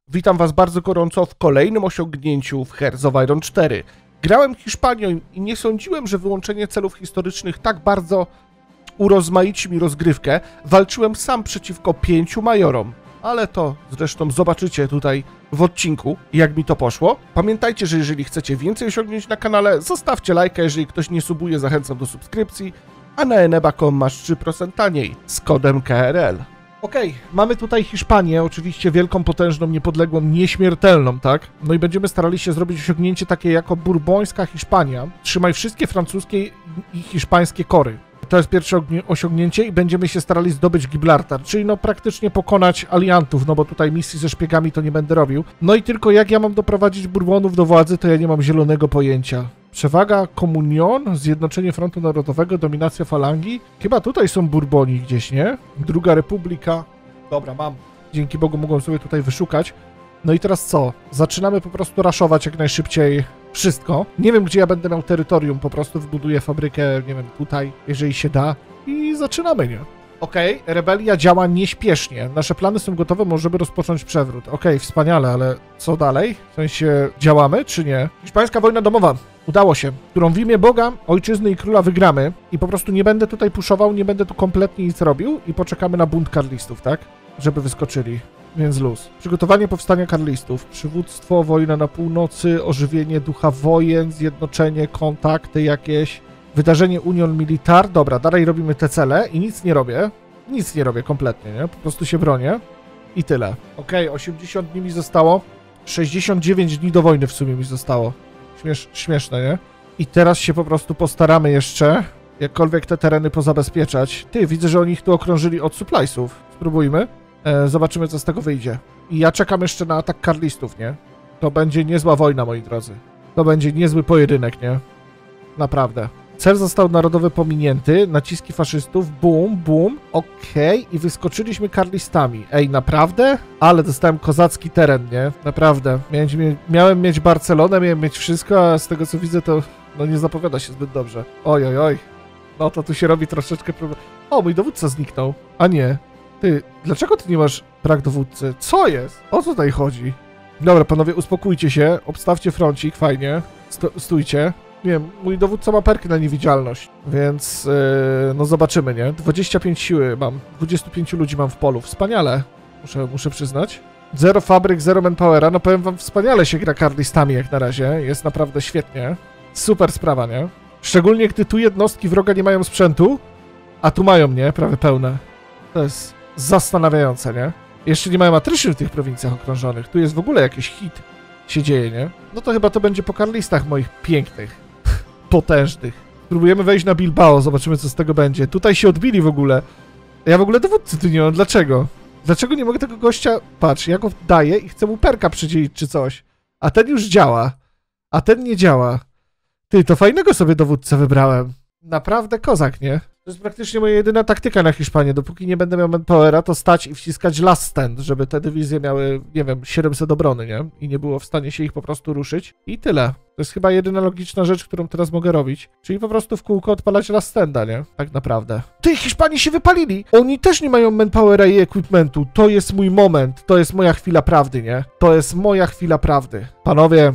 Witam Was bardzo gorąco w kolejnym osiągnięciu w Hearts of Iron 4. Grałem Hiszpanią i nie sądziłem, że wyłączenie celów historycznych tak bardzo urozmaici mi rozgrywkę. Walczyłem sam przeciwko 5 majorom, ale to zresztą zobaczycie tutaj w odcinku, jak mi to poszło. Pamiętajcie, że jeżeli chcecie więcej osiągnięć na kanale, zostawcie lajka, jeżeli ktoś nie subuje, zachęcam do subskrypcji, a na eneba.com masz 3% taniej z kodem KRL. Okej, mamy tutaj Hiszpanię, oczywiście wielką, potężną, niepodległą, nieśmiertelną, tak? No i będziemy starali się zrobić osiągnięcie takie jako burbońska Hiszpania. Trzymaj wszystkie francuskie i hiszpańskie kory. To jest pierwsze osiągnięcie i będziemy się starali zdobyć Gibraltar, czyli no praktycznie pokonać aliantów, no bo tutaj misji ze szpiegami to nie będę robił. No i tylko jak ja mam doprowadzić Burbonów do władzy, to ja nie mam zielonego pojęcia. Przewaga Komunion, Zjednoczenie Frontu Narodowego, dominacja falangi. Chyba tutaj są Burboni gdzieś, nie? Druga Republika. Dobra, mam. Dzięki Bogu mogłem sobie tutaj wyszukać. No i teraz co? Zaczynamy po prostu raszować jak najszybciej wszystko. Nie wiem, gdzie ja będę miał terytorium, po prostu wbuduję fabrykę, nie wiem, tutaj, jeżeli się da. I zaczynamy, nie? Okej, rebelia działa nieśpiesznie. Nasze plany są gotowe, możemy rozpocząć przewrót. Okej, wspaniale, ale co dalej? W sensie, działamy, czy nie? Hiszpańska wojna domowa. Udało się. Którą w imię Boga, ojczyzny i króla wygramy. I po prostu nie będę tutaj puszował, nie będę tu kompletnie nic robił. I poczekamy na bunt karlistów, tak? Żeby wyskoczyli. Więc luz. Przygotowanie powstania karlistów. Przywództwo, wojna na północy, ożywienie ducha wojen, zjednoczenie, kontakty jakieś. Wydarzenie Union Militar. Dobra, dalej robimy te cele i nic nie robię. Nic nie robię kompletnie, nie? Po prostu się bronię. I tyle. Okej, 80 dni mi zostało. 69 dni do wojny w sumie mi zostało. Śmieszne, nie? I teraz się po prostu postaramy jeszcze jakkolwiek te tereny pozabezpieczać. Ty, widzę, że oni ich tu okrążyli od suppliesów. Spróbujmy. Zobaczymy, co z tego wyjdzie. I ja czekam jeszcze na atak karlistów, nie? To będzie niezła wojna, moi drodzy. To będzie niezły pojedynek, nie? Naprawdę. Cel został narodowy pominięty, naciski faszystów, boom, boom, okej, i wyskoczyliśmy karlistami. Ej, naprawdę? Ale dostałem kozacki teren, nie? Naprawdę. Miałem mieć Barcelonę, miałem mieć wszystko, a z tego co widzę, to no nie zapowiada się zbyt dobrze. Oj, oj, oj. No to tu się robi troszeczkę problem. O, mój dowódca zniknął. A nie. Ty, dlaczego ty nie masz brak dowódcy? Co jest? O co tutaj chodzi? Dobra, panowie, uspokójcie się, obstawcie froncik, fajnie. Stójcie. Nie wiem, mój dowódca ma perky na niewidzialność, więc no zobaczymy, nie? 25 siły mam, 25 ludzi mam w polu, wspaniale, muszę przyznać. Zero fabryk, zero manpowera, no powiem wam, wspaniale się gra karlistami jak na razie, jest naprawdę świetnie. Super sprawa, nie? Szczególnie gdy tu jednostki wroga nie mają sprzętu, a tu mają, nie? Prawie pełne. To jest zastanawiające, nie? Jeszcze nie mają atryszyn w tych prowincjach okrążonych, tu jest w ogóle jakiś hit się dzieje, nie? No to chyba to będzie po karlistach moich pięknych. Potężnych. Próbujemy wejść na Bilbao, zobaczymy, co z tego będzie. Tutaj się odbili w ogóle. Ja w ogóle dowódcy tu nie mam. Dlaczego? Dlaczego nie mogę tego gościa... Patrz, ja go daję i chcę mu perka przydzielić czy coś. A ten już działa. A ten nie działa. Ty, to fajnego sobie dowódcę wybrałem. Naprawdę kozak, nie? To jest praktycznie moja jedyna taktyka na Hiszpanię. Dopóki nie będę miał manpowera, to stać i wciskać last stand, żeby te dywizje miały, nie wiem, 700 obrony, nie? I nie było w stanie się ich po prostu ruszyć. I tyle. To jest chyba jedyna logiczna rzecz, którą teraz mogę robić. Czyli po prostu w kółko odpalać last standa, nie? Tak naprawdę. Ty, Hiszpanii się wypalili! Oni też nie mają manpowera i equipmentu. To jest mój moment. To jest moja chwila prawdy, nie? To jest moja chwila prawdy. Panowie,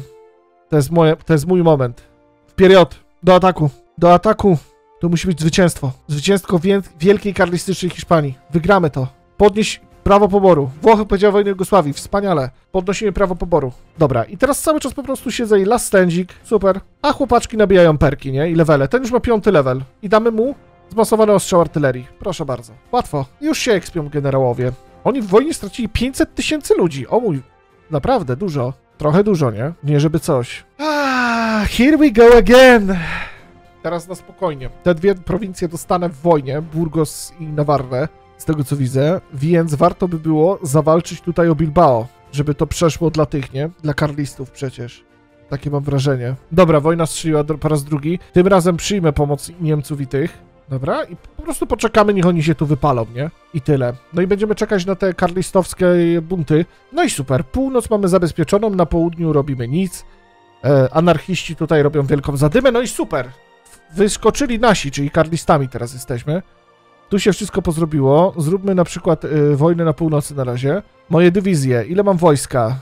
to jest mój moment. Wpierw, do ataku. Do ataku. To musi być zwycięstwo. Zwycięstwo wielkiej karlistycznej Hiszpanii. Wygramy to. Podnieś prawo poboru. Włochy powiedziały wojnę Jugosławii. Wspaniale. Podnosimy prawo poboru. Dobra. I teraz cały czas po prostu siedzę i last standzik. Super. A chłopaczki nabijają perki, nie? I levele. Ten już ma 5. level. I damy mu zmasowany ostrzał artylerii. Proszę bardzo. Łatwo. Już się ekspią generałowie. Oni w wojnie stracili 500 000 ludzi. O mój... Naprawdę dużo. Trochę dużo, nie? Nie żeby coś. Here we go again. Teraz na spokojnie. Te dwie prowincje dostanę w wojnie, Burgos i Navarre, z tego co widzę, więc warto by było zawalczyć tutaj o Bilbao, żeby to przeszło dla tych, nie? Dla karlistów przecież. Takie mam wrażenie. Dobra, wojna strzeliła po raz drugi. Tym razem przyjmę pomoc Niemców i tych. Dobra, i po prostu poczekamy, niech oni się tu wypalą, nie? I tyle. No i będziemy czekać na te karlistowskie bunty. No i super. Północ mamy zabezpieczoną, na południu robimy nic. Anarchiści tutaj robią wielką zadymę, no i super. Wyskoczyli nasi, czyli karlistami teraz jesteśmy. Tu się wszystko pozrobiło. Zróbmy na przykład wojnę na północy na razie. Moje dywizje. Ile mam wojska?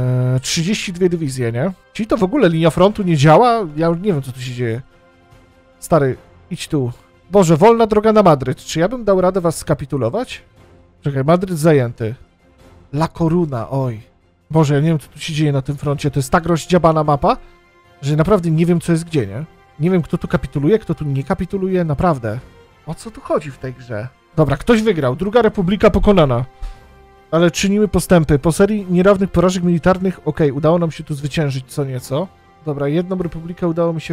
32 dywizje, nie? Czyli to w ogóle linia frontu nie działa? Ja nie wiem, co tu się dzieje. Stary, idź tu. Boże, wolna droga na Madryt. Czy ja bym dał radę was skapitulować? Czekaj, Madryt zajęty. La Coruna, oj. Boże, ja nie wiem, co tu się dzieje na tym froncie. To jest tak rozdziabana mapa, że naprawdę nie wiem, co jest gdzie, nie? Nie wiem, kto tu kapituluje, kto tu nie kapituluje, naprawdę. O co tu chodzi w tej grze? Dobra, ktoś wygrał. Druga Republika pokonana. Ale czynimy postępy. Po serii nierawnych porażek militarnych, okej, udało nam się tu zwyciężyć co nieco. Dobra, jedną republikę udało mi się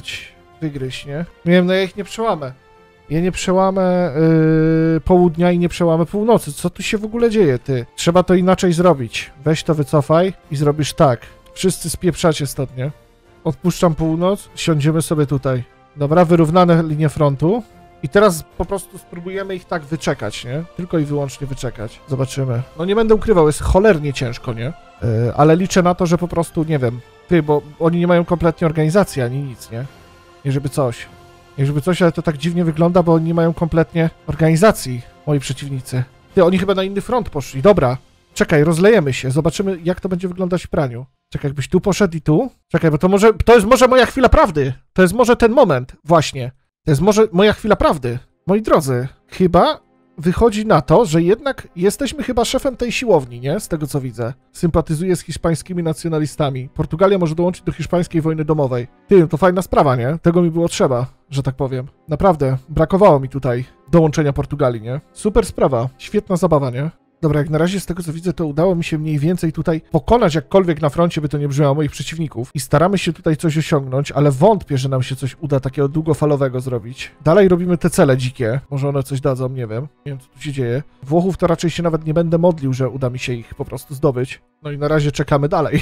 wygryźć, nie? Nie wiem, no ja ich nie przełamę. Ja nie przełamę południa i nie przełamę północy. Co tu się w ogóle dzieje, ty? Trzeba to inaczej zrobić. Weź to, wycofaj i zrobisz tak. Wszyscy spieprzacie stąd, nie? Odpuszczam północ, siądziemy sobie tutaj. Dobra, wyrównane linie frontu. I teraz po prostu spróbujemy ich tak wyczekać, nie? Tylko i wyłącznie wyczekać. Zobaczymy. No nie będę ukrywał, jest cholernie ciężko, nie? Ale liczę na to, że po prostu, nie wiem, ty, bo oni nie mają kompletnie organizacji ani nic, nie? Nie żeby coś. Nie żeby coś, ale to tak dziwnie wygląda, bo oni nie mają kompletnie organizacji, moi przeciwnicy. Ty, oni chyba na inny front poszli. Dobra, czekaj, rozlejemy się. Zobaczymy, jak to będzie wyglądać w praniu. Czekaj, jakbyś tu poszedł i tu. Czekaj, bo to jest może moja chwila prawdy. To jest może ten moment, właśnie. To jest może moja chwila prawdy. Moi drodzy, chyba wychodzi na to, że jednak jesteśmy chyba szefem tej siłowni, nie? Z tego, co widzę. Sympatyzuję z hiszpańskimi nacjonalistami. Portugalia może dołączyć do hiszpańskiej wojny domowej. Ty, to fajna sprawa, nie? Tego mi było trzeba, że tak powiem. Naprawdę, brakowało mi tutaj dołączenia Portugalii, nie? Super sprawa. Świetna zabawa, nie? Dobra, jak na razie z tego co widzę, to udało mi się mniej więcej tutaj pokonać jakkolwiek na froncie, by to nie brzmiało, moich przeciwników. I staramy się tutaj coś osiągnąć, ale wątpię, że nam się coś uda takiego długofalowego zrobić. Dalej robimy te cele dzikie. Może one coś dadzą, nie wiem. Nie wiem, co tu się dzieje. Włochów to raczej się nawet nie będę modlił, że uda mi się ich po prostu zdobyć. No i na razie czekamy dalej.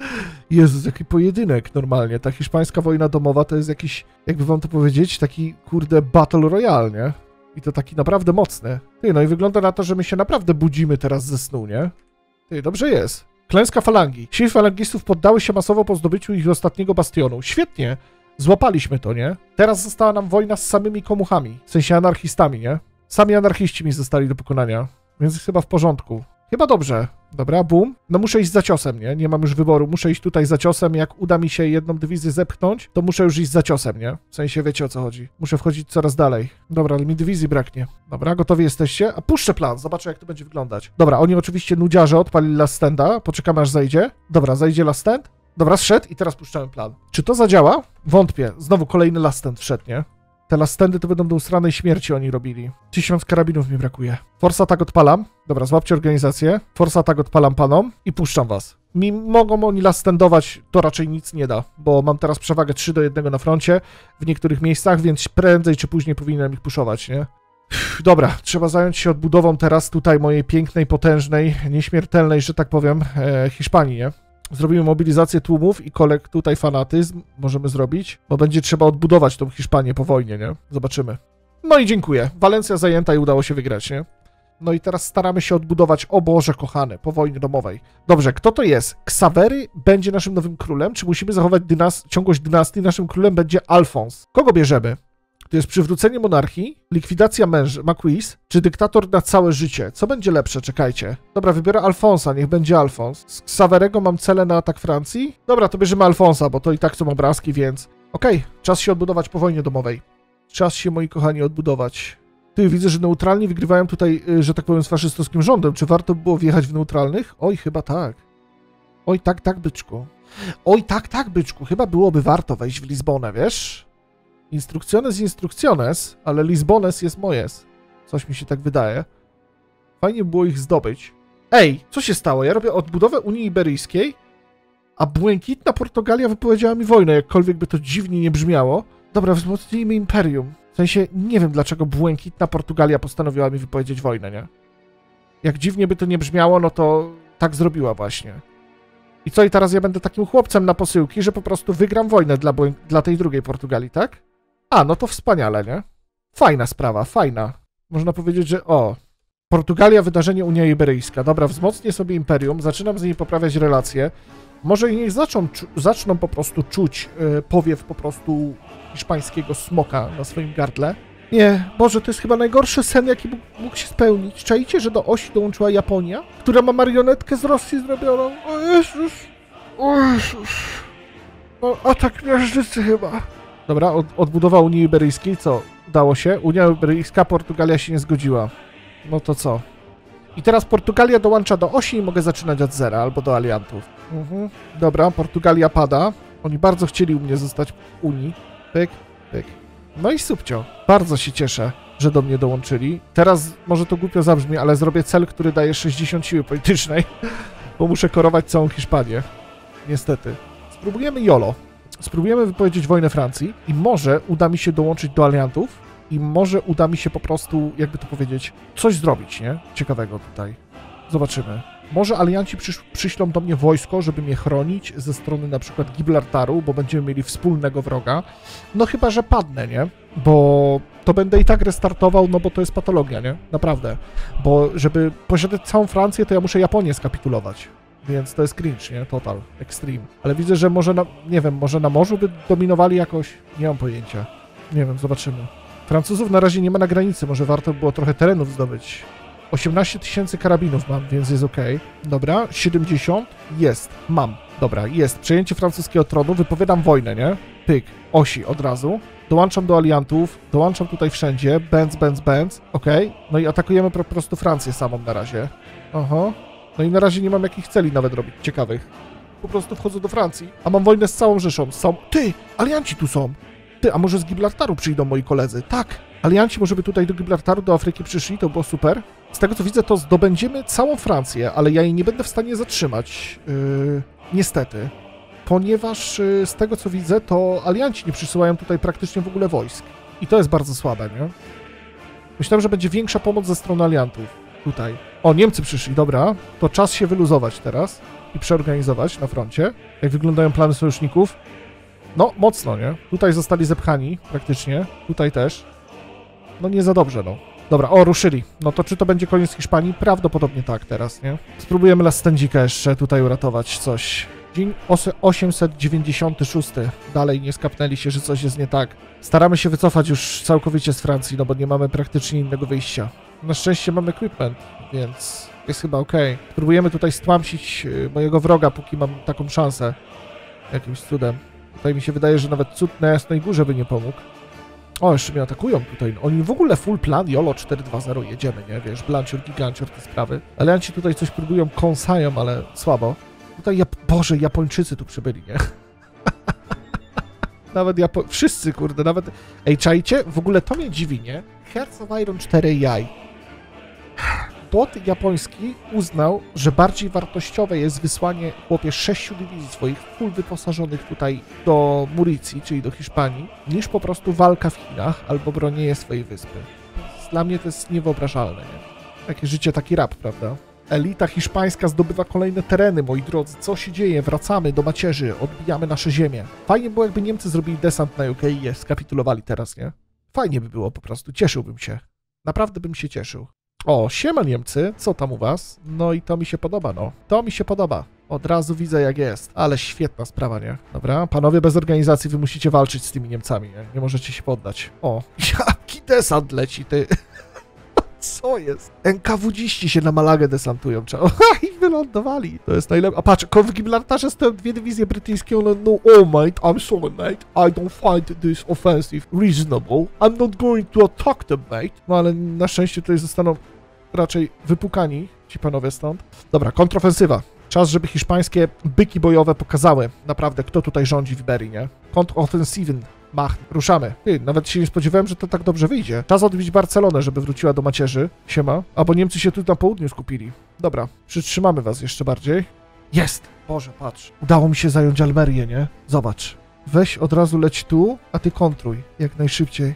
Jezus, jaki pojedynek normalnie. Ta hiszpańska wojna domowa to jest jakiś, jakby wam to powiedzieć, taki kurde battle royale, nie? I to taki naprawdę mocny. Ty, no i wygląda na to, że my się naprawdę budzimy teraz ze snu, nie? Ty, dobrze jest. Klęska falangi. Siły falangistów poddały się masowo po zdobyciu ich ostatniego bastionu. Świetnie. Złapaliśmy to, nie? Teraz została nam wojna z samymi komuchami. W sensie anarchistami, nie? Sami anarchiści mi zostali do pokonania. Więc jest chyba w porządku. Chyba dobrze. Dobra, boom. No muszę iść za ciosem, nie? Nie mam już wyboru. Muszę iść tutaj za ciosem. Jak uda mi się jedną dywizję zepchnąć, to muszę już iść za ciosem, nie? W sensie wiecie, o co chodzi. Muszę wchodzić coraz dalej. Dobra, ale mi dywizji braknie. Dobra, gotowi jesteście? A puszczę plan. Zobaczę, jak to będzie wyglądać. Dobra, oni oczywiście nudziarze odpalili last standa. Poczekamy, aż zejdzie. Dobra, zejdzie last stand. Dobra, zszedł i teraz puszczamy plan. Czy to zadziała? Wątpię. Znowu kolejny last stand wszedł, nie? Te last standy to będą do usranej śmierci oni robili. 1000 karabinów mi brakuje. Force attack odpalam. Dobra, złapcie organizację. Force attack odpalam panom i puszczam was. Mogą oni last standować, to raczej nic nie da, bo mam teraz przewagę 3-1 na froncie w niektórych miejscach, więc prędzej czy później powinienem ich puszować, nie? Dobra, trzeba zająć się odbudową teraz tutaj mojej pięknej, potężnej, nieśmiertelnej, że tak powiem, Hiszpanii, nie? Zrobimy mobilizację tłumów i tutaj fanatyzm możemy zrobić, bo będzie trzeba odbudować tą Hiszpanię po wojnie, nie? Zobaczymy. No i dziękuję. Walencja zajęta i udało się wygrać, nie? No i teraz staramy się odbudować, o Boże kochany, po wojnie domowej. Dobrze, kto to jest? Ksawery będzie naszym nowym królem? Czy musimy zachować ciągłość dynastii? Naszym królem będzie Alfons. Kogo bierzemy? To jest przywrócenie monarchii, likwidacja Maquis, czy dyktator na całe życie? Co będzie lepsze? Czekajcie. Dobra, wybiorę Alfonsa, niech będzie Alfons. Z Ksawerego mam cele na atak Francji? Dobra, to bierzemy Alfonsa, bo to i tak są obrazki, więc... Okej, czas się odbudować po wojnie domowej. Czas się, moi kochani, odbudować. Ty, widzę, że neutralni wygrywają tutaj, że tak powiem, z faszystowskim rządem. Czy warto było wjechać w neutralnych? Oj, chyba tak. Oj, tak, byczku. Oj, tak, byczku. Chyba byłoby warto wejść w Lizbonę, wiesz? Instrukcjones, ale Lizbones jest mojes. Coś mi się tak wydaje. Fajnie było ich zdobyć. Ej, co się stało? Ja robię odbudowę Unii Iberyjskiej, a błękitna Portugalia wypowiedziała mi wojnę, jakkolwiek by to dziwnie nie brzmiało. Dobra, wzmocnijmy imperium. W sensie, nie wiem dlaczego błękitna Portugalia postanowiła mi wypowiedzieć wojnę, nie? Jak dziwnie by to nie brzmiało, no to tak zrobiła właśnie. I co, i teraz ja będę takim chłopcem na posyłki, że po prostu wygram wojnę dla tej drugiej Portugalii, tak? A, no to wspaniale, nie? Fajna sprawa, fajna. Można powiedzieć, że Portugalia, wydarzenie Unia Iberyjska. Dobra, wzmocnię sobie imperium, zaczynam z niej poprawiać relacje. Może i niech zaczną po prostu czuć powiew po prostu hiszpańskiego smoka na swoim gardle. Nie, Boże, to jest chyba najgorszy sen, jaki mógł się spełnić. Czajcie, że do osi dołączyła Japonia, która ma marionetkę z Rosji zrobioną. O Jezus, o Jezus. No, atak miażdżycy chyba. Dobra, odbudowa Unii Iberyjskiej, co? Udało się. Unia Iberyjska, Portugalia się nie zgodziła. No to co? I teraz Portugalia dołącza do osi i mogę zaczynać od zera, albo do aliantów. Dobra, Portugalia pada. Oni bardzo chcieli u mnie zostać w Unii. Pyk, pyk. No i subcio. Bardzo się cieszę, że do mnie dołączyli. Teraz może to głupio zabrzmi, ale zrobię cel, który daje 60 siły politycznej, bo muszę korować całą Hiszpanię. Niestety. Spróbujemy YOLO. Spróbujemy wypowiedzieć wojnę Francji i może uda mi się dołączyć do aliantów i może uda mi się po prostu, jakby to powiedzieć, coś zrobić, nie? Ciekawego tutaj. Zobaczymy. Może alianci przyślą do mnie wojsko, żeby mnie chronić ze strony na przykład Gibraltaru, bo będziemy mieli wspólnego wroga. No chyba, że padnę, nie? Bo to będę i tak restartował, no bo to jest patologia, nie? Naprawdę. Bo żeby posiadać całą Francję, to ja muszę Japonię skapitulować. Więc to jest cringe, nie? Total. Extreme. Ale widzę, że może na, nie wiem, może na morzu by dominowali jakoś? Nie mam pojęcia. Nie wiem, zobaczymy. Francuzów na razie nie ma na granicy, może warto było trochę terenów zdobyć. 18 000 karabinów mam, więc jest ok. Dobra, 70. Jest. Mam. Dobra, jest. Przejęcie francuskiego tronu. Wypowiadam wojnę, nie? Pyk. Osi od razu. Dołączam do aliantów. Dołączam tutaj wszędzie. Benz. Ok. No i atakujemy po prostu Francję samą na razie. Aha. No i na razie nie mam jakich celi nawet robić ciekawych. Po prostu wchodzę do Francji. A mam wojnę z całą Rzeszą. Ty! Alianci tu są! Ty, a może z Gibraltaru przyjdą moi koledzy? Tak! Alianci może by tutaj do Gibraltaru, do Afryki przyszli, to było super. Z tego co widzę, to zdobędziemy całą Francję, ale ja jej nie będę w stanie zatrzymać. Niestety. Ponieważ z tego co widzę, to alianci nie przysyłają tutaj praktycznie w ogóle wojsk. I to jest bardzo słabe, nie? Myślałem, że będzie większa pomoc ze strony aliantów. Tutaj. O, Niemcy przyszli, dobra. To czas się wyluzować teraz i przeorganizować na froncie. Jak wyglądają plany sojuszników? No, mocno, nie? Tutaj zostali zepchani praktycznie. Tutaj też. No nie za dobrze, no. Dobra, o, ruszyli. No to czy to będzie koniec Hiszpanii? Prawdopodobnie tak teraz, nie? Spróbujemy Las Stędzika jeszcze tutaj uratować coś. Dzień 896. Dalej nie skapnęli się, że coś jest nie tak. Staramy się wycofać już całkowicie z Francji, no bo nie mamy praktycznie innego wyjścia. Na szczęście mamy equipment, więc jest chyba ok. Spróbujemy tutaj stłamsić mojego wroga, póki mam taką szansę. Jakimś cudem. Tutaj mi się wydaje, że nawet cud na Jasnej Górze by nie pomógł. O, jeszcze mnie atakują tutaj. Oni w ogóle full plan, YOLO 4-2-0, jedziemy, nie? Wiesz, blancior, gigancior, te sprawy. Alianci tutaj coś próbują, kąsają, ale słabo. Tutaj, Boże, Japończycy tu przybyli, nie? Nawet wszyscy, kurde, nawet... Ej, czajcie? W ogóle to mnie dziwi, nie? Hearts of Iron 4 jaj. Bot japoński uznał, że bardziej wartościowe jest wysłanie, chłopie, 6 dywizji swoich full wyposażonych tutaj do Muricji, czyli do Hiszpanii, niż po prostu walka w Chinach albo bronienie swojej wyspy. Dla mnie to jest niewyobrażalne, nie? Takie życie, taki rap, prawda? Elita hiszpańska zdobywa kolejne tereny, moi drodzy. Co się dzieje? Wracamy do macierzy, odbijamy nasze ziemię. Fajnie było, jakby Niemcy zrobili desant na UK i je skapitulowali teraz, nie? Fajnie by było po prostu, cieszyłbym się. Naprawdę bym się cieszył. O, siema Niemcy, co tam u was? No i to mi się podoba, no. To mi się podoba. Od razu widzę jak jest. Ale świetna sprawa, nie? Dobra, panowie bez organizacji, wy musicie walczyć z tymi Niemcami, nie? Nie możecie się poddać. O, jaki desant leci, ty. Co jest? NKWD-ści się na Malagę desantują. I wylądowali. To jest najlepsze. A patrz, w Gibraltarze stoją 2 dywizje brytyjskie. One, no, oh mate, I'm sorry mate. I don't find this offensive reasonable. I'm not going to attack them, mate. No ale na szczęście tutaj zostaną raczej wypukani ci panowie stąd. Dobra, kontrofensywa. Czas, żeby hiszpańskie byki bojowe pokazały naprawdę, kto tutaj rządzi w Iberii, nie? Kontrofensywen. Mach, ruszamy. Ty, nawet się nie spodziewałem, że to tak dobrze wyjdzie. Czas odbić Barcelonę, żeby wróciła do macierzy. Siema. Albo Niemcy się tu na południu skupili. Dobra, przytrzymamy was jeszcze bardziej. Jest! Boże, patrz. Udało mi się zająć Almerię, nie? Zobacz. Weź od razu leć tu, a ty kontruj. Jak najszybciej.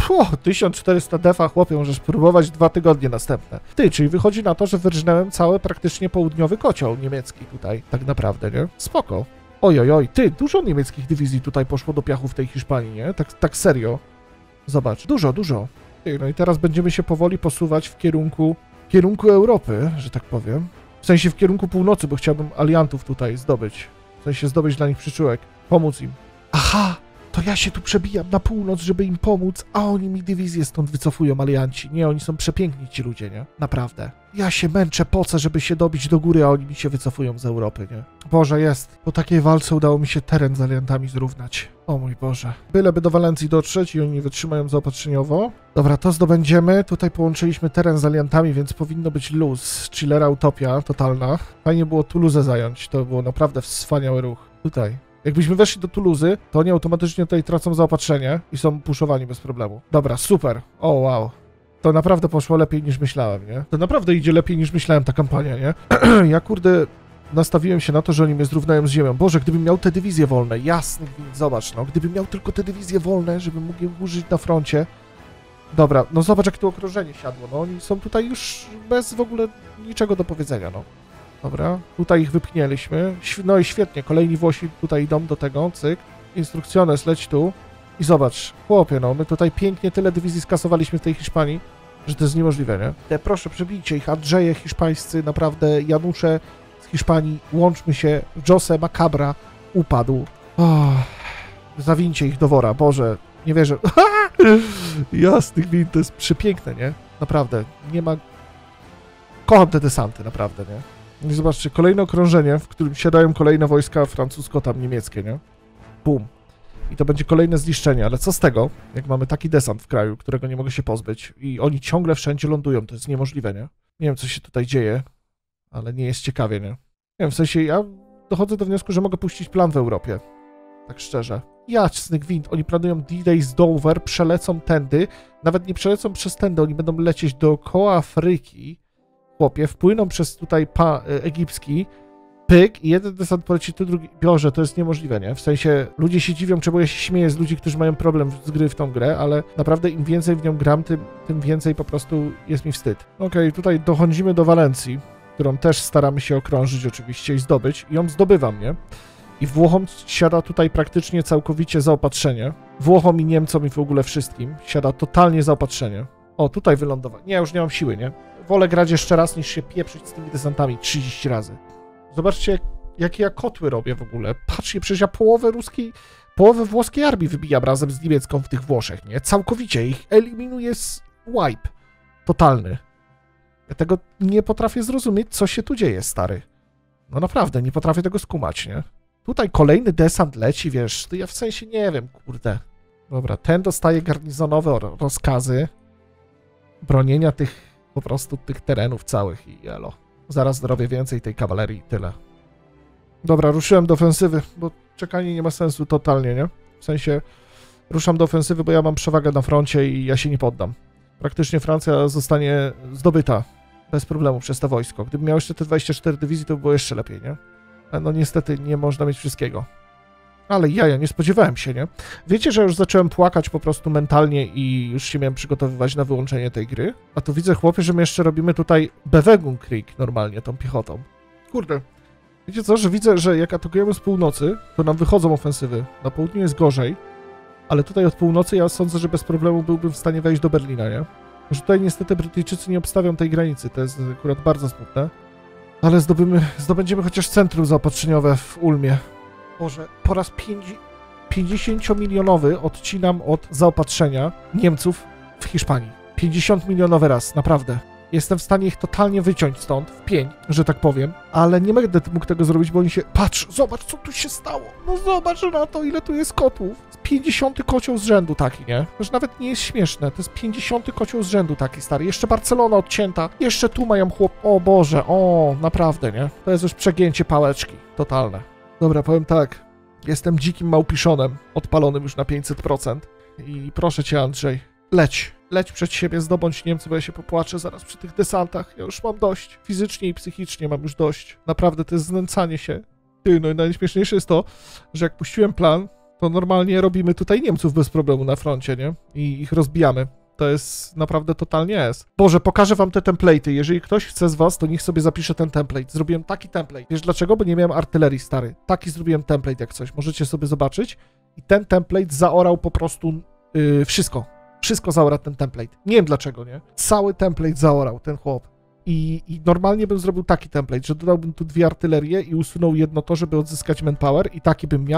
1400 defa, chłopie, możesz próbować 2 tygodnie następne. Ty, czyli wychodzi na to, że wyrżnąłem cały praktycznie południowy kocioł niemiecki tutaj. Tak naprawdę, nie? Spoko. Ojojoj, ty, dużo niemieckich dywizji tutaj poszło do piachu w tej Hiszpanii, nie? Tak serio. Zobacz, dużo. Ty, no i teraz będziemy się powoli posuwać w kierunku Europy, że tak powiem. W sensie w kierunku północy, bo chciałbym aliantów tutaj zdobyć. W sensie zdobyć dla nich przyczółek. Pomóc im. Aha, to ja się tu przebijam na północ, żeby im pomóc, a oni mi dywizję stąd wycofują, alianci. Nie, oni są przepiękni ci ludzie, nie? Naprawdę. Ja się męczę, pocę, żeby się dobić do góry, a oni mi się wycofują z Europy, nie? Boże, jest. Po takiej walce udało mi się teren z aliantami zrównać. O mój Boże. Byleby do Walencji dotrzeć i oni nie wytrzymają zaopatrzeniowo. Dobra, to zdobędziemy. Tutaj połączyliśmy teren z aliantami, więc powinno być luz. Chillera utopia totalna. Fajnie było Toulouse zająć. To było naprawdę wspaniały ruch. Tutaj. Jakbyśmy weszli do Toulouse, to oni automatycznie tutaj tracą zaopatrzenie i są puszowani bez problemu. Dobra, super. O, wow. To naprawdę poszło lepiej niż myślałem, nie? To naprawdę idzie lepiej niż myślałem ta kampania, nie? Ja, kurde, nastawiłem się na to, że oni mnie zrównają z ziemią. Boże, gdybym miał te dywizje wolne, jasny gwint, zobacz, no. Gdybym miał tylko te dywizje wolne, żebym mógł je użyć na froncie. Dobra, no zobacz, jak to okrążenie siadło, no. Oni są tutaj już bez w ogóle niczego do powiedzenia, no. Dobra, tutaj ich wypchnęliśmy. No i świetnie, kolejni Włosi tutaj idą do tego, cyk. Instrukcjones, leć tu. I zobacz, chłopie, no, my tutaj pięknie tyle dywizji skasowaliśmy w tej Hiszpanii, że to jest niemożliwe, nie? Proszę, przebijcie ich, Andrzeje hiszpańscy, naprawdę, Janusze z Hiszpanii, łączmy się, Jose Macabra upadł. Zawincie ich do wora, Boże, nie wierzę. Jasny gwint, to jest przepiękne, nie? Naprawdę, nie ma... Kocham te desanty, naprawdę, nie? I zobaczcie, kolejne okrążenie, w którym siadają kolejne wojska francusko-niemieckie, nie? Bum. I to będzie kolejne zniszczenie, ale co z tego, jak mamy taki desant w kraju, którego nie mogę się pozbyć i oni ciągle wszędzie lądują, to jest niemożliwe, nie? Nie wiem, co się tutaj dzieje, ale nie jest ciekawie, nie? Nie wiem, w sensie ja dochodzę do wniosku, że mogę puścić plan w Europie. Tak szczerze. Jasny gwint, oni planują D-Day z Dover, przelecą tędy, nawet nie przelecą przez tędy, oni będą lecieć dookoła Afryki, chłopie, wpłyną przez tutaj egipski, pyk i jeden desant poleci tu, drugi... Boże, to jest niemożliwe, nie? W sensie, ludzie się dziwią, czemu ja się śmieję z ludzi, którzy mają problem z gry w tą grę, ale naprawdę im więcej w nią gram, tym więcej po prostu jest mi wstyd. Okej, tutaj dochodzimy do Walencji, którą też staramy się okrążyć oczywiście i zdobyć. I ją zdobywam, nie? I Włochom siada tutaj praktycznie całkowicie zaopatrzenie. Włochom i Niemcom i w ogóle wszystkim siada totalnie zaopatrzenie. O, tutaj wylądować. Nie, już nie mam siły, nie? Wolę grać jeszcze raz, niż się pieprzyć z tymi desantami 30 razy. Zobaczcie, jakie ja kotły robię w ogóle. Patrzcie, przecież ja połowę włoskiej armii wybijam razem z niemiecką w tych Włoszech, nie? Całkowicie ich eliminuję z wipe. Totalny. Ja tego nie potrafię zrozumieć, co się tu dzieje, stary. No naprawdę, nie potrafię tego skumać, nie? Tutaj kolejny desant leci, wiesz, to ja w sensie nie wiem, kurde. Dobra, ten dostaje garnizonowe rozkazy bronienia po prostu tych terenów całych i elo. Zaraz zrobię więcej tej kawalerii i tyle. Dobra, ruszyłem do ofensywy, bo czekanie nie ma sensu totalnie, nie? W sensie ruszam do ofensywy, bo ja mam przewagę na froncie i ja się nie poddam. Praktycznie Francja zostanie zdobyta bez problemu przez to wojsko. Gdybym miał jeszcze te 24 dywizji, to by było jeszcze lepiej, nie? No niestety nie można mieć wszystkiego. Ale ja nie spodziewałem się, nie? Wiecie, że już zacząłem płakać po prostu mentalnie i już się miałem przygotowywać na wyłączenie tej gry? A tu widzę, chłopie, że my jeszcze robimy tutaj Bewegungkrieg normalnie, tą piechotą. Kurde. Wiecie co, że widzę, że jak atakujemy z północy, to nam wychodzą ofensywy. Na południu jest gorzej, ale tutaj od północy ja sądzę, że bez problemu byłbym w stanie wejść do Berlina, nie? Że tutaj niestety Brytyjczycy nie obstawią tej granicy, to jest akurat bardzo smutne. Ale zdobędziemy chociaż centrum zaopatrzeniowe w Ulmie. Boże, po raz 50-milionowy odcinam od zaopatrzenia Niemców w Hiszpanii. 50-milionowy raz, naprawdę. Jestem w stanie ich totalnie wyciąć stąd, w pień, że tak powiem, ale nie będę mógł tego zrobić, bo oni się... Patrz, zobacz, co tu się stało! No zobacz na to, ile tu jest kotłów. 50 kocioł z rzędu taki, nie? To już nawet nie jest śmieszne, to jest 50 kocioł z rzędu taki, stary. Jeszcze Barcelona odcięta, jeszcze tu mają o Boże, naprawdę, nie? To jest już przegięcie pałeczki, totalne. Dobra, powiem tak, jestem dzikim małpiszonem, odpalonym już na 500% i proszę cię, Andrzej, leć przed siebie, zdobądź Niemcy, bo ja się popłaczę zaraz przy tych desantach, ja już mam dość, fizycznie i psychicznie mam już dość, naprawdę to jest znęcanie się. No i najśmieszniejsze jest to, że jak puściłem plan, to normalnie robimy tutaj Niemców bez problemu na froncie, nie? I ich rozbijamy. To jest naprawdę totalnie jest. Boże, pokażę wam te template'y. Jeżeli ktoś chce z was, to niech sobie zapisze ten template. Zrobiłem taki template. Wiesz dlaczego? Bo nie miałem artylerii, stary. Taki zrobiłem template jak coś. Możecie sobie zobaczyć. I ten template zaorał po prostu wszystko. Wszystko zaorał ten template. Nie wiem dlaczego, nie? Cały template zaorał ten chłop. I normalnie bym zrobił taki template, że dodałbym tu 2 artylerie i usunął jedno to, żeby odzyskać manpower i taki bym miał.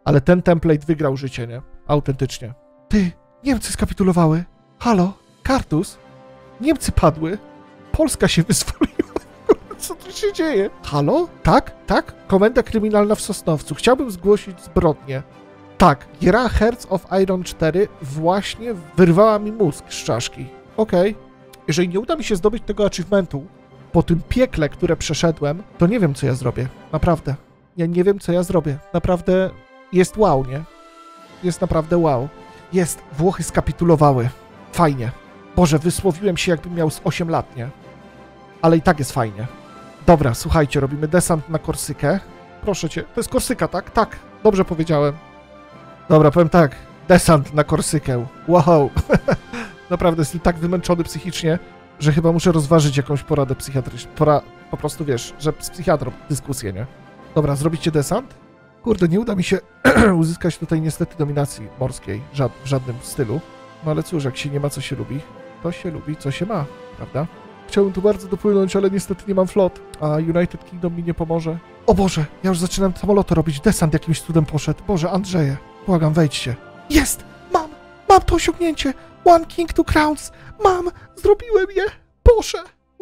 Ale ten template wygrał życie, nie? Autentycznie. Ty, Niemcy skapitulowały. Halo, Kartus? Niemcy padły. Polska się wyzwoliła. Co tu się dzieje? Halo? Tak? Tak? Komenda kryminalna w Sosnowcu. Chciałbym zgłosić zbrodnię. Tak, gra Hearts of Iron 4 właśnie wyrwała mi mózg z czaszki. Okej. Jeżeli nie uda mi się zdobyć tego achievementu po tym piekle, które przeszedłem, to nie wiem, co ja zrobię. Naprawdę. Ja nie wiem, co ja zrobię. Naprawdę jest wow, nie? Jest naprawdę wow. Jest. Włochy skapitulowały. Fajnie. Boże, wysłowiłem się, jakbym miał z 8 lat, nie? Ale i tak jest fajnie. Dobra, słuchajcie, robimy desant na Korsykę. Proszę cię. To jest Korsyka, tak? Tak. Dobrze powiedziałem. Dobra, powiem tak. Desant na Korsykę. Wow. Naprawdę jestem tak wymęczony psychicznie, że chyba muszę rozważyć jakąś poradę psychiatryczną. Po prostu, wiesz, że z psychiatrą dyskusję, nie? Dobra, zrobicie desant? Kurde, nie uda mi się uzyskać tutaj niestety dominacji morskiej w żadnym stylu. No ale cóż, jak się nie ma, co się lubi, to się lubi, co się ma, prawda? Chciałbym tu bardzo dopłynąć, ale niestety nie mam flot, a United Kingdom mi nie pomoże. O Boże, ja już zaczynam samoloty robić, desant jakimś cudem poszedł. Boże, Andrzeje, błagam, wejdźcie. Jest! Mam to osiągnięcie! One King, Two Crowns! Mam! Zrobiłem je! Boże!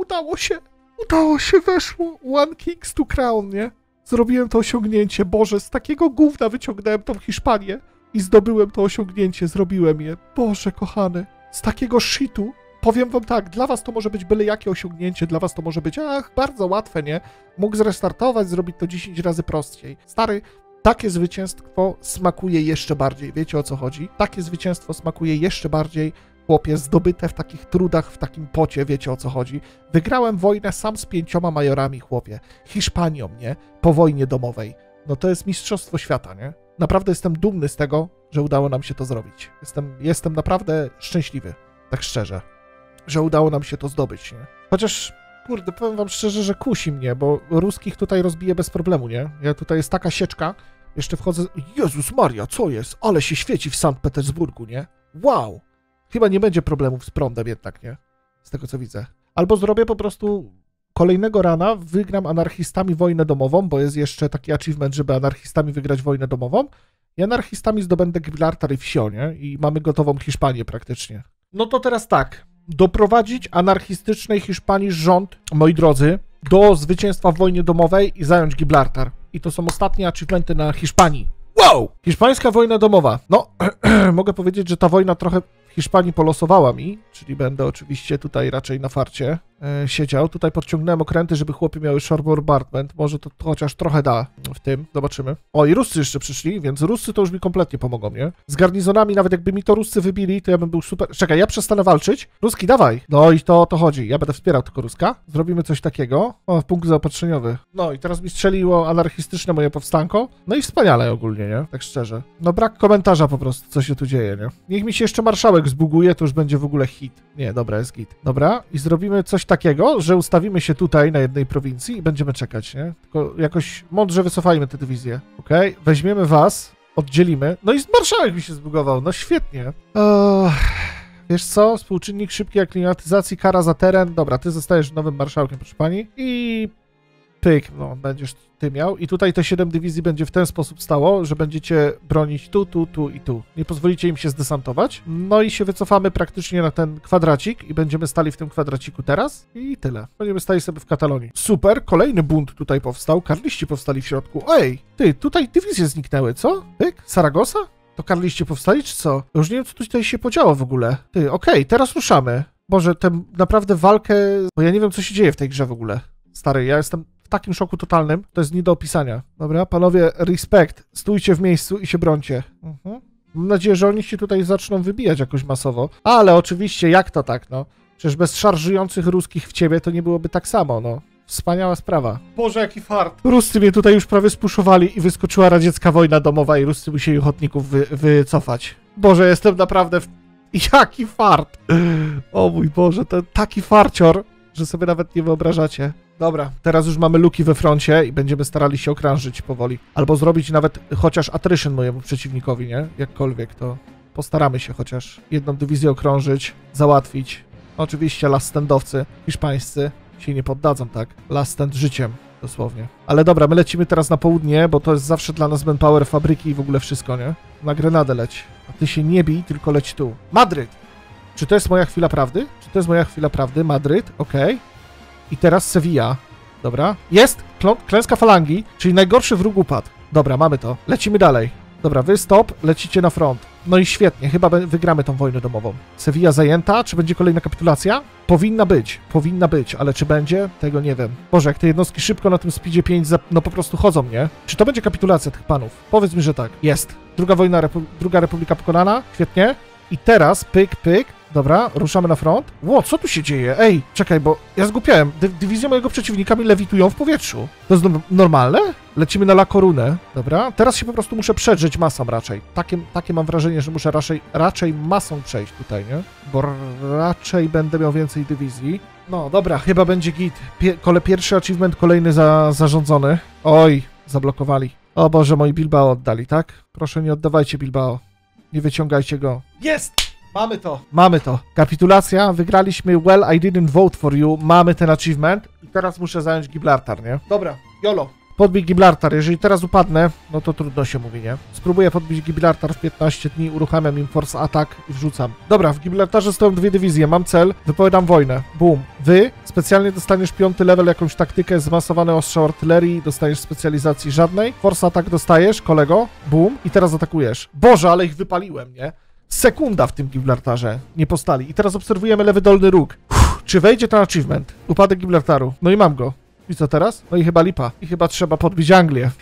Udało się, weszło! One Kings, Two Crown, nie? Zrobiłem to osiągnięcie, Boże, z takiego gówna wyciągnąłem tą Hiszpanię i zdobyłem to osiągnięcie, zrobiłem je. Boże, kochany, z takiego shitu, powiem wam tak, dla was to może być byle jakie osiągnięcie, dla was to może być, bardzo łatwe, nie? Mógł zrestartować, zrobić to 10 razy prościej. Stary, takie zwycięstwo smakuje jeszcze bardziej, wiecie o co chodzi? Takie zwycięstwo smakuje jeszcze bardziej, chłopie, zdobyte w takich trudach, w takim pocie, wiecie o co chodzi. Wygrałem wojnę sam z 5 majorami, chłopie. Hiszpanią, nie? Po wojnie domowej. No to jest mistrzostwo świata, nie? Naprawdę jestem dumny z tego, że udało nam się to zrobić. Jestem naprawdę szczęśliwy, tak szczerze, że udało nam się to zdobyć, nie? Chociaż, kurde, powiem wam szczerze, że kusi mnie, bo ruskich tutaj rozbiję bez problemu, nie? Ja tutaj jest taka sieczka, jeszcze wchodzę... Jezus Maria, co jest? Ale się świeci w Sankt Petersburgu, nie? Wow! Chyba nie będzie problemów z prądem jednak, nie? Z tego, co widzę. Albo zrobię po prostu kolejnego rana, wygram anarchistami wojnę domową, bo jest jeszcze taki achievement, żeby anarchistami wygrać wojnę domową i anarchistami zdobędę Gibraltar i Wsio, nie? I mamy gotową Hiszpanię praktycznie. No to teraz tak. Doprowadzić anarchistycznej Hiszpanii rząd, moi drodzy, do zwycięstwa w wojnie domowej i zająć Gibraltar. I to są ostatnie achievementy na Hiszpanii. Wow! Hiszpańska wojna domowa. No, mogę powiedzieć, że ta wojna trochę w Hiszpanii polosowała mi, czyli będę oczywiście tutaj raczej na farcie siedział. Tutaj podciągnąłem okręty, żeby chłopy miały shore bombardment. Może to chociaż trochę da w tym. Zobaczymy. O, i Ruscy jeszcze przyszli, więc Ruscy to już mi kompletnie pomogą, nie? Z garnizonami, nawet jakby mi to Ruscy wybili, to ja bym był super... Czekaj, ja przestanę walczyć. Ruski, dawaj! No i to o to chodzi. Ja będę wspierał tylko Ruska. Zrobimy coś takiego. O, punkt zaopatrzeniowy. No i teraz mi strzeliło anarchistyczne moje powstanko. No i wspaniale ogólnie, nie? Tak szczerze. No brak komentarza po prostu, co się tu dzieje, nie? Niech mi się jeszcze marszałek zbuguje, to już będzie w ogóle hit. Nie, dobra, jest git. Dobra, i zrobimy coś takiego, że ustawimy się tutaj na jednej prowincji i będziemy czekać, nie? Tylko jakoś mądrze wycofajmy tę dywizję, okej? Weźmiemy was, oddzielimy. No i marszałek mi się zbugował, no świetnie. Wiesz co? Współczynnik szybkiej aklimatyzacji, kara za teren. Dobra, ty zostajesz nowym marszałkiem, proszę pani. I pyk, no, będziesz ty miał. I tutaj te 7 dywizji będzie w ten sposób stało, że będziecie bronić tu, tu, tu i tu. Nie pozwolicie im się zdesantować. No i się wycofamy praktycznie na ten kwadracik i będziemy stali w tym kwadraciku teraz. I tyle. Będziemy stali sobie w Katalonii. Super, kolejny bunt tutaj powstał. Karliści powstali w środku. Ej, ty, tutaj dywizje zniknęły, co? Pyk? Saragossa? To karliście powstali, czy co? Już nie wiem, co tutaj się podziało w ogóle. Ty, okej, teraz ruszamy. Boże, tę naprawdę walkę... Bo ja nie wiem, co się dzieje w tej grze w ogóle. Stary, ja jestem w takim szoku totalnym, to jest nie do opisania. Dobra, panowie, respekt. Stójcie w miejscu i się brońcie. Mam nadzieję, że oni się tutaj zaczną wybijać jakoś masowo. Ale oczywiście, jak to tak, no? Przecież bez szarżujących ruskich w ciebie to nie byłoby tak samo, no. Wspaniała sprawa. Boże, jaki fart. Ruscy mnie tutaj już prawie spuszowali i wyskoczyła radziecka wojna domowa i Ruscy musieli ochotników wycofać. Boże, jestem naprawdę Jaki fart. O mój Boże, to taki farcior, że sobie nawet nie wyobrażacie. Dobra, teraz już mamy luki we froncie i będziemy starali się okrążyć powoli. Albo zrobić nawet chociaż attrition mojemu przeciwnikowi, nie? Jakkolwiek, to postaramy się chociaż jedną dywizję okrążyć, załatwić. Oczywiście last standowcy hiszpańscy się nie poddadzą, tak? Last stand życiem. dosłownie. Ale dobra, my lecimy teraz na południe, bo to jest zawsze dla nas manpower, fabryki i w ogóle wszystko, nie? Na Grenadę leć. A ty się nie bij, tylko leć tu. Madryt! Czy to jest moja chwila prawdy? Czy to jest moja chwila prawdy? Madryt, okej. I teraz Sevilla. Dobra. Jest! Klęska falangi, czyli najgorszy wróg upadł. Dobra, mamy to. Lecimy dalej. Dobra, wy stop, lecicie na front. No i świetnie, chyba wygramy tą wojnę domową. Sevilla zajęta, czy będzie kolejna kapitulacja? Powinna być, ale czy będzie? Tego nie wiem. Boże, jak te jednostki szybko na tym speedzie 5 no po prostu chodzą, nie? Czy to będzie kapitulacja tych panów? Powiedz mi, że tak. Jest. Druga republika pokonana, świetnie. I teraz, pyk, pyk. Dobra, ruszamy na front. Ło, co tu się dzieje? Ej, czekaj, bo ja zgłupiałem. Dywizje mojego przeciwnika mi lewitują w powietrzu. To jest normalne? Lecimy na La Corunę. Dobra, teraz się po prostu muszę przedrzeć masą raczej. Takie mam wrażenie, że muszę raczej masą przejść tutaj, nie? Bo raczej będę miał więcej dywizji. No, dobra, chyba będzie git. Pierwszy achievement, kolejny zarządzony. Oj, zablokowali. O Boże, moi Bilbao oddali, tak? Proszę, nie oddawajcie Bilbao. Nie wyciągajcie go. Jest! Mamy to. Kapitulacja, wygraliśmy. Well, I didn't vote for you. Mamy ten achievement. I teraz muszę zająć Gibraltar, nie? Dobra, YOLO. Podbij Gibraltar. Jeżeli teraz upadnę, no to trudno się mówi, nie? Spróbuję podbić Gibraltar w 15 dni, uruchamiam im force attack i wrzucam. Dobra, w Gibraltarze stoją 2 dywizje. Mam cel, wypowiadam wojnę. Boom. Wy specjalnie dostaniesz 5. level, jakąś taktykę, zmasowane ostrzał artylerii, dostajesz specjalizacji żadnej. Force attack dostajesz, kolego. Boom. I teraz atakujesz. Boże, ale ich wypaliłem, nie? Sekunda w tym Gibraltarze nie postali. I teraz obserwujemy lewy dolny róg. Czy wejdzie ten achievement? Upadek Gibraltaru. No i mam go. I co teraz? No i chyba lipa. I chyba trzeba podbić Anglię.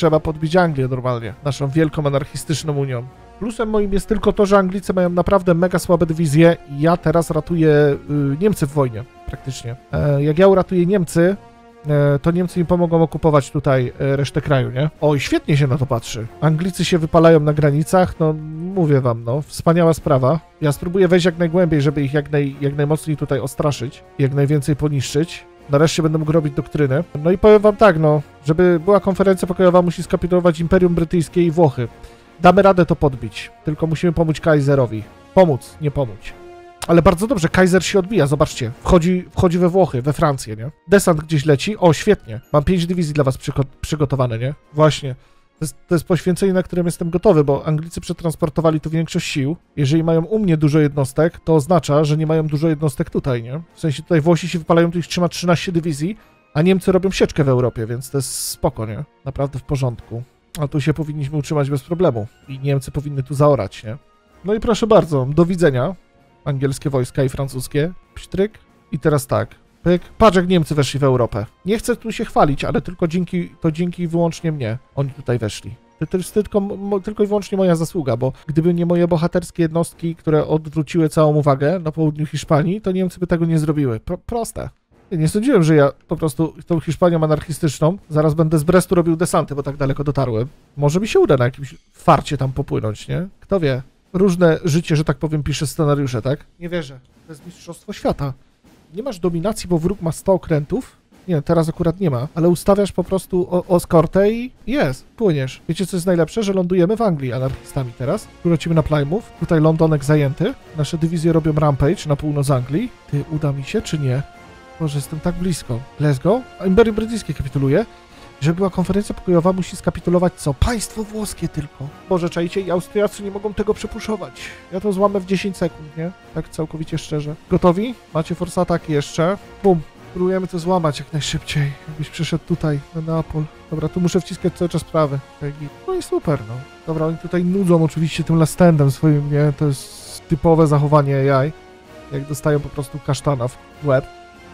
Normalnie. Naszą wielką anarchistyczną Unią. Plusem moim jest tylko to, że Anglicy mają naprawdę mega słabe dywizje i ja teraz ratuję Niemcy w wojnie. Praktycznie. Jak ja uratuję Niemcy, to Niemcy mi pomogą okupować tutaj resztę kraju, nie? Oj, świetnie się na to patrzy. Anglicy się wypalają na granicach, no mówię wam, no, wspaniała sprawa. Ja spróbuję wejść jak najgłębiej, żeby ich jak najmocniej tutaj ostraszyć, jak najwięcej poniszczyć. Nareszcie będę mógł robić doktryny. No i powiem wam tak, no, żeby była konferencja pokojowa, musi skapitulować Imperium Brytyjskie i Włochy. Damy radę to podbić, tylko musimy pomóc Kaiserowi. Pomóc, nie pomóc. Ale bardzo dobrze, Kaiser się odbija, zobaczcie. Wchodzi we Włochy, we Francję, nie? Desant gdzieś leci. O, świetnie. Mam 5 dywizji dla was przygotowane, nie? Właśnie. To jest poświęcenie, na którym jestem gotowy, bo Anglicy przetransportowali tu większość sił. Jeżeli mają u mnie dużo jednostek, to oznacza, że nie mają dużo jednostek tutaj, nie? W sensie tutaj Włosi się wypalają, tu ich trzyma 13 dywizji, a Niemcy robią sieczkę w Europie, więc to jest spoko, nie? Naprawdę w porządku. A tu się powinniśmy utrzymać bez problemu. I Niemcy powinny tu zaorać, nie? No i proszę bardzo, do widzenia. Angielskie wojska i francuskie. Pstryk. I teraz tak. Pyk. Patrz, jak Niemcy weszli w Europę. Nie chcę tu się chwalić, ale tylko dzięki i wyłącznie mnie oni tutaj weszli. To jest tylko i wyłącznie moja zasługa, bo gdyby nie moje bohaterskie jednostki, które odwróciły całą uwagę na południu Hiszpanii, to Niemcy by tego nie zrobiły. Proste. Nie sądziłem, że ja po prostu tą Hiszpanią anarchistyczną zaraz będę z Brestu robił desanty, bo tak daleko dotarłem. Może mi się uda na jakimś farcie tam popłynąć, nie? Kto wie? Różne życie, że tak powiem, pisze scenariusze, tak? Nie wierzę. To jest mistrzostwo świata. Nie masz dominacji, bo wróg ma 100 okrętów. Nie, teraz akurat nie ma, ale ustawiasz po prostu eskortę i jest, płyniesz. Wiecie, co jest najlepsze? Że lądujemy w Anglii anarchistami teraz. Tu lecimy na Plymouth. Tutaj Londonek zajęty. Nasze dywizje robią rampage na północ Anglii. Ty, uda mi się, czy nie? Boże, jestem tak blisko. Let's go. A Imperium Brytyjskie kapituluje. Żeby była konferencja pokojowa, musi skapitulować co? Państwo włoskie tylko. Boże, czajcie, i Austriacy nie mogą tego przepuszować. Ja to złamę w 10 sekund, nie? Tak całkowicie szczerze. Gotowi? Macie force attack jeszcze. Bum. Próbujemy to złamać jak najszybciej. Jakbyś przyszedł tutaj, na Neapol. Dobra, tu muszę wciskać cały czas prawy. No i super, no. Dobra, oni tutaj nudzą oczywiście tym last standem swoim, nie? To jest typowe zachowanie AI. Jak dostają po prostu kasztana w łeb.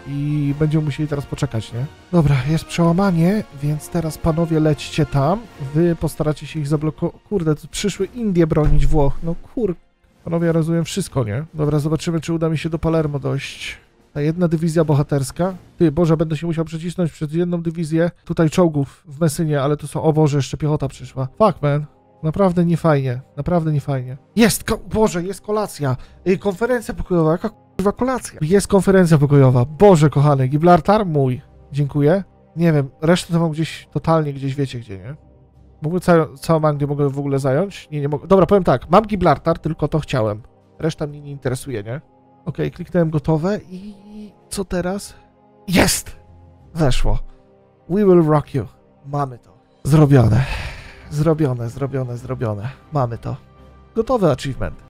I będziemy musieli teraz poczekać, nie? Dobra, jest przełamanie, więc teraz panowie lećcie tam. Wy postaracie się ich zablokować. Kurde, to przyszły Indie bronić Włoch. No Panowie, ja rozumiem wszystko, nie? Dobra, zobaczymy, czy uda mi się do Palermo dojść. Ta jedna dywizja bohaterska. Ty, Boże, będę się musiał przecisnąć przez jedną dywizję tutaj czołgów w Messynie, ale tu są... O Boże, jeszcze piechota przyszła. Fuck, man. Naprawdę niefajnie. Naprawdę niefajnie. Jest! Boże, jest kolacja. Konferencja pokojowa. Jaka kurwa kolacja? Jest konferencja pokojowa. Boże, kochany. Gibraltar? Mój. Dziękuję. Nie wiem, resztę to mam gdzieś, totalnie gdzieś wiecie gdzie, nie? Mógłbym całą Anglię mogę w ogóle zająć? Nie mogę. Dobra, powiem tak. Mam Gibraltar, tylko to chciałem. Reszta mnie nie interesuje, nie? Okej, kliknąłem gotowe i... Co teraz? Jest! Weszło. We will rock you. Mamy to. Zrobione. Mamy to. Gotowy achievement.